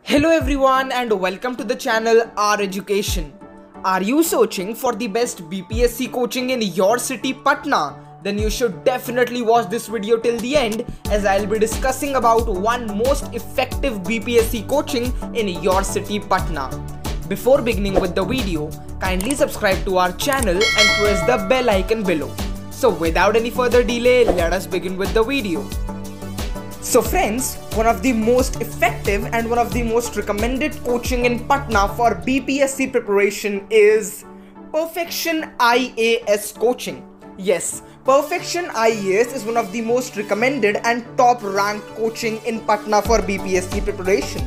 Hello everyone and welcome to the channel R Education. Are you searching for the best BPSC coaching in your city Patna? Then you should definitely watch this video till the end, as I'll be discussing about one most effective BPSC coaching in your city Patna. Before beginning with the video, kindly subscribe to our channel and press the bell icon below. So without any further delay, let us begin with the video. So friends, one of the most effective and one of the most recommended coaching in Patna for BPSC preparation is Perfection IAS coaching. Yes, Perfection IAS is one of the most recommended and top ranked coaching in Patna for BPSC preparation.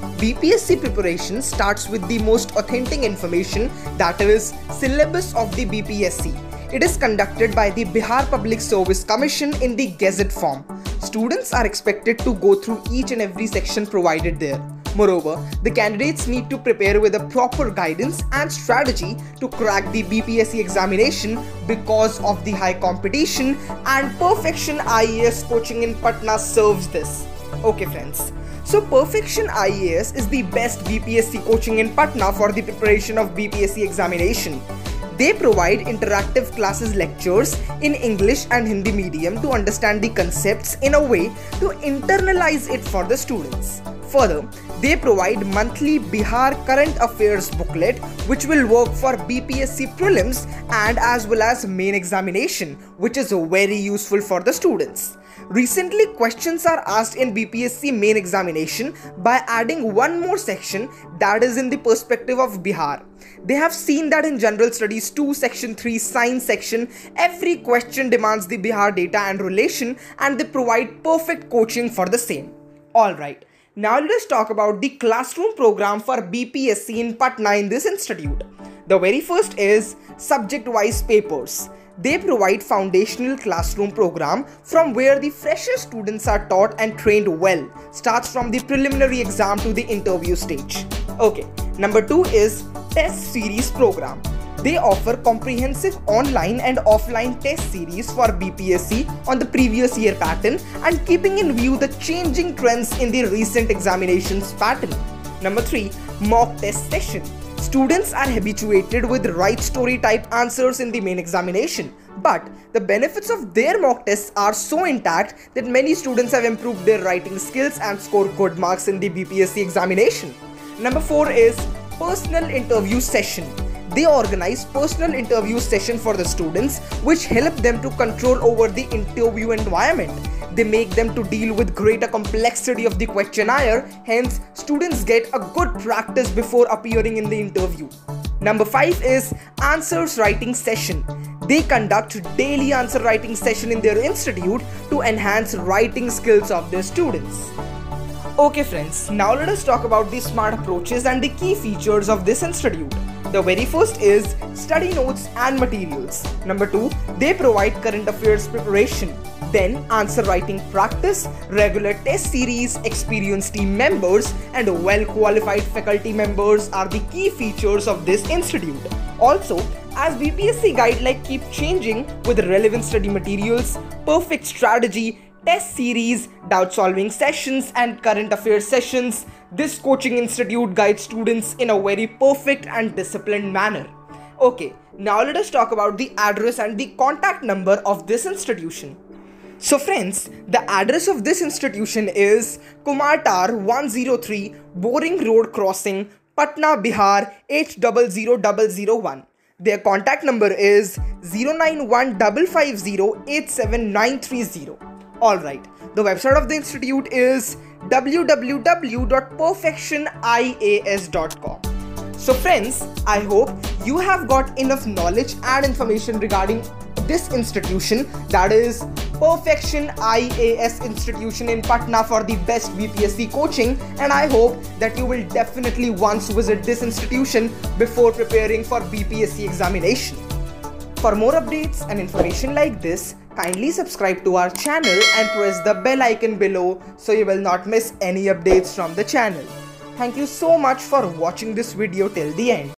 BPSC preparation starts with the most authentic information, that is syllabus of the BPSC. It is conducted by the Bihar Public Service Commission in the Gazette form. Students are expected to go through each and every section provided there. Moreover, the candidates need to prepare with a proper guidance and strategy to crack the BPSC examination because of the high competition, and Perfection IAS coaching in Patna serves this. Okay friends, so Perfection IAS is the best BPSC coaching in Patna for the preparation of BPSC examination. They provide interactive classes lectures in English and Hindi medium to understand the concepts in a way to internalize it for the students. Further, they provide monthly Bihar current affairs booklet which will work for BPSC prelims and as well as main examination, which is very useful for the students. Recently, questions are asked in BPSC main examination by adding one more section, that is in the perspective of Bihar. They have seen that in General Studies 2 Section 3 Science section, every question demands the Bihar data and relation, and they provide perfect coaching for the same. Alright, now let us talk about the classroom program for BPSC in Patna in this institute. The very first is subject-wise papers. They provide foundational classroom program from where the fresher students are taught and trained well. Starts from the preliminary exam to the interview stage. Okay, number 2 is test series program. They offer comprehensive online and offline test series for BPSC on the previous year pattern and keeping in view the changing trends in the recent examinations pattern. Number 3, mock test session. Students are habituated with right story type answers in the main examination, but the benefits of their mock tests are so intact that many students have improved their writing skills and scored good marks in the BPSC examination. Number 4 is personal interview session. They organize personal interview session for the students which help them to control over the interview environment. They make them to deal with greater complexity of the questionnaire, hence students get a good practice before appearing in the interview. Number 5 is answers writing session. They conduct daily answer writing session in their institute to enhance writing skills of their students. Okay friends, now let us talk about the smart approaches and the key features of this institute. The very first is study notes and materials. Number 2, they provide current affairs preparation. Then answer writing practice, regular test series, experienced team members and well-qualified faculty members are the key features of this institute. Also, as BPSC guidelines keep changing with relevant study materials, perfect strategy, test series, doubt solving sessions and current affairs sessions, this coaching institute guides students in a very perfect and disciplined manner. Okay, now let us talk about the address and the contact number of this institution. So friends, the address of this institution is Kumartar 103 Boring Road Crossing, Patna, Bihar 800001. Their contact number is 09155087930. Alright, the website of the institute is www.perfectionias.com. So friends, I hope you have got enough knowledge and information regarding this institution, that is Perfection IAS institution in Patna for the best BPSC coaching, and I hope that you will definitely once visit this institution before preparing for BPSC examination. For more updates and information like this, kindly subscribe to our channel and press the bell icon below so you will not miss any updates from the channel. Thank you so much for watching this video till the end.